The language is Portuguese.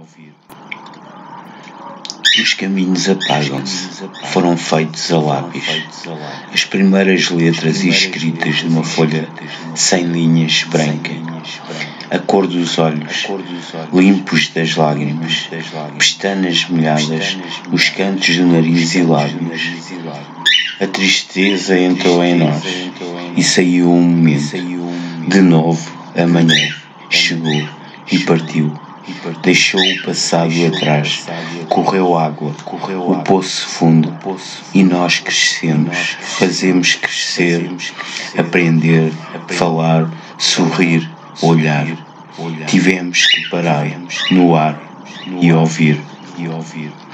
Os caminhos apagam-se, foram feitos a lápis. As primeiras letras escritas numa folha sem linhas branca. A cor dos olhos, limpos das lágrimas. Pestanas molhadas, os cantos do nariz e lábios. A tristeza entrou em nós e saiu um momento. De novo, amanhã chegou e partiu. Deixou o passado atrás, correu água, o poço fundo, e nós crescemos, fazemos crescer, aprender, falar, sorrir, olhar. Tivemos que parar no ar e ouvir.